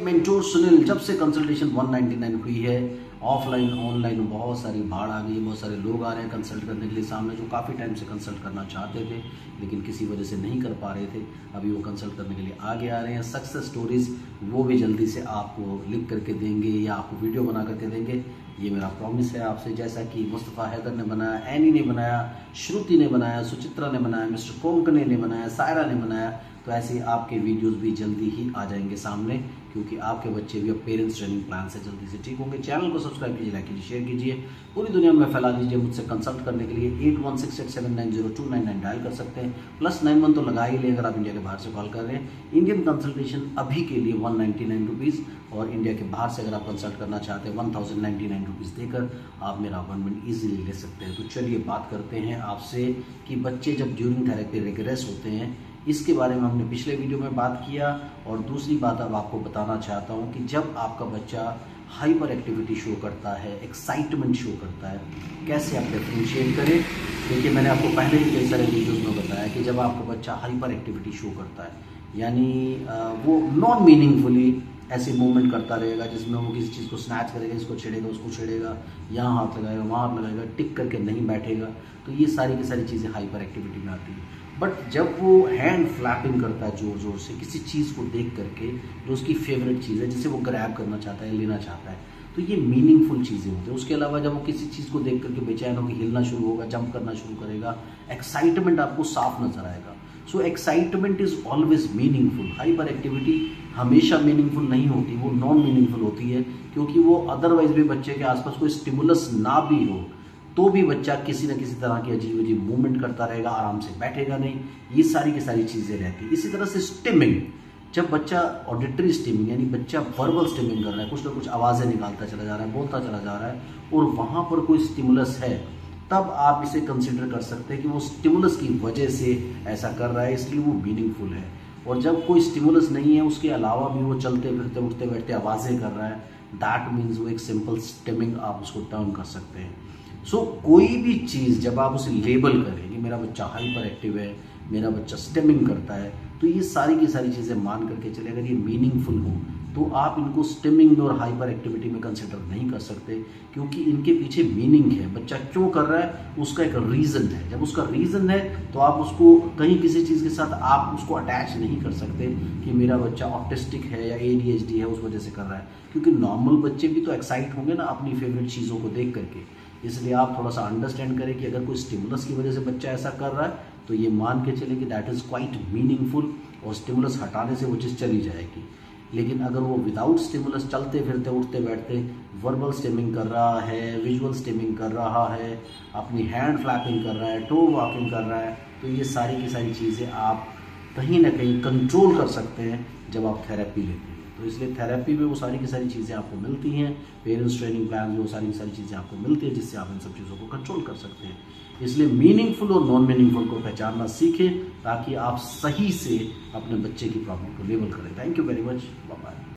Mentor Sunil, जब से consultation 199 हुई है, ऑफलाइन ऑनलाइन बहुत सारी भाड़ आ गई है, बहुत सारे लोग आ रहे हैं कंसल्ट करने के लिए सामने, जो काफ़ी टाइम से कंसल्ट करना चाहते थे लेकिन किसी वजह से नहीं कर पा रहे थे, अभी वो कंसल्ट करने के लिए आगे आ रहे हैं। सक्सेस स्टोरीज वो भी जल्दी से आपको लिख करके देंगे या आपको वीडियो बना करके देंगे, ये मेरा प्रॉमिस है आपसे। जैसा कि मुस्तफ़ा हैदर ने बनाया, एनी ने बनाया, श्रुति ने बनाया, सुचित्रा ने बनाया, मिस्टर कोंकणे ने बनाया, सायरा ने बनाया, तो ऐसे आपके वीडियोस भी जल्दी ही आ जाएंगे सामने, क्योंकि आपके बच्चे भी अब पेरेंट्स ट्रेनिंग प्लान से जल्दी से ठीक होंगे। चैनल को सब्सक्राइब कीजिए, लाइक कीजिए, शेयर कीजिए, पूरी दुनिया में फैला दीजिए। मुझसे कंसल्ट करने के लिए 8168790299 डायल कर सकते हैं, +91 तो लगा ही लें अगर आप इंडिया के बाहर से कॉल कर रहे हैं। इंडियन कंसल्टेशन अभी के लिए 199 रुपीज़, और इंडिया के बाहर से अगर आप कंसल्ट करना चाहते हैं 1099 रुपीज़ देकर आप मेरा अपॉइंटमेंट ईजिली ले सकते हैं। तो चलिए बात करते हैं आपसे कि बच्चे जब ड्यूरिंग थेरेपी रिग्रेस होते हैं, इसके बारे में हमने पिछले वीडियो में बात किया। और दूसरी बात अब आपको बताना चाहता हूं कि जब आपका बच्चा हाइपर एक्टिविटी शो करता है, एक्साइटमेंट शो करता है, कैसे आप डिफरेंशिएट करें। देखिए, मैंने आपको पहले भी कई सारे वीडियोस में बताया कि जब आपका बच्चा हाइपर एक्टिविटी शो करता है, यानी वो नॉन मीनिंगफुली ऐसे मूवमेंट करता रहेगा जिसमें वो किसी चीज़ को स्नैच करेगा, इसको छेड़ेगा, उसको छेड़ेगा, यहाँ हाथ लगाएगा, वहाँ हाथ लगाएगा, टिक करके नहीं बैठेगा, तो ये सारी की सारी चीज़ें हाइपर एक्टिविटी में आती है। बट जब वो हैंड फ्लैपिंग करता है ज़ोर ज़ोर से किसी चीज़ को देख करके, जो उसकी फेवरेट चीज़ है, जिसे वो ग्रैब करना चाहता है, लेना चाहता है, तो ये मीनिंगफुल चीज़ें होती हैं। उसके अलावा जब वो किसी चीज़ को देख करके बेचैन होकर हिलना शुरू होगा, जंप करना शुरू करेगा, एक्साइटमेंट आपको साफ नजर आएगा। So excitement is always meaningful. Hyper activity हमेशा मीनिंगफुल नहीं होती, वो नॉन मीनिंगफुल होती है, क्योंकि वो अदरवाइज भी बच्चे के आसपास कोई स्टिमुलस ना भी हो तो भी बच्चा किसी न किसी तरह की अजीब अजीब मूवमेंट करता रहेगा, आराम से बैठेगा नहीं, ये सारी की सारी चीज़ें रहती है। इसी तरह से स्टिमिंग, जब बच्चा ऑडिटरी स्टिमिंग यानी बच्चा वर्बल स्टिमिंग कर रहा है, कुछ ना कुछ आवाज़ें निकालता चला जा रहा है, बोलता चला जा रहा है, और वहाँ पर कोई स्टिमुलस है, तब आप इसे कंसिडर कर सकते हैं कि वो स्टिमुलस की वजह से ऐसा कर रहा है, इसलिए वो मीनिंगफुल है। और जब कोई स्टिमुलस नहीं है, उसके अलावा भी वो चलते फिरते उठते बैठते आवाज़ें कर रहा है, दैट मीन्स वो एक सिंपल स्टिमिंग आप उसको टर्न कर सकते हैं। सो कोई भी चीज़ जब आप उसे लेबल करें कि मेरा बच्चा हाइपर एक्टिव है, मेरा बच्चा स्टिमिंग करता है, तो ये सारी की सारी चीज़ें मान करके चले, अगर ये मीनिंगफुल हो तो आप इनको स्टिमिंग और हाइपर एक्टिविटी में कंसिडर नहीं कर सकते, क्योंकि इनके पीछे मीनिंग है। बच्चा क्यों कर रहा है उसका एक रीज़न है। जब उसका रीज़न है तो आप उसको कहीं किसी चीज़ के साथ आप उसको अटैच नहीं कर सकते कि मेरा बच्चा ऑटिस्टिक है या ADHD है उस वजह से कर रहा है, क्योंकि नॉर्मल बच्चे भी तो एक्साइट होंगे ना अपनी फेवरेट चीज़ों को देख करके। इसलिए आप थोड़ा सा अंडरस्टैंड करें कि अगर कोई स्टिमुलस की वजह से बच्चा ऐसा कर रहा है तो ये मान के चले कि दैट इज़ क्वाइट मीनिंगफुल, और स्टिमुलस हटाने से वो चीज़ चली जाएगी। लेकिन अगर वो विदाउट स्टिमुलस चलते फिरते उठते बैठते वर्बल स्टिमिंग कर रहा है, विजुअल स्टिमिंग कर रहा है, अपनी हैंड फ्लैपिंग कर रहा है, टो वॉकिंग कर रहा है, तो ये सारी की सारी चीज़ें आप कहीं ना कहीं कंट्रोल कर सकते हैं जब आप थेरेपी लेते हैं। तो इसलिए थेरेपी में वो सारी की सारी चीज़ें आपको मिलती हैं, पेरेंट्स ट्रेनिंग प्लान में वो सारी की सारी चीज़ें आपको मिलती हैं, जिससे आप इन सब चीज़ों को कंट्रोल कर सकते हैं। इसलिए मीनिंगफुल और नॉन मीनिंगफुल को पहचानना सीखें, ताकि आप सही से अपने बच्चे की प्रॉब्लम को लेबल करें। Thank you very much, bye bye.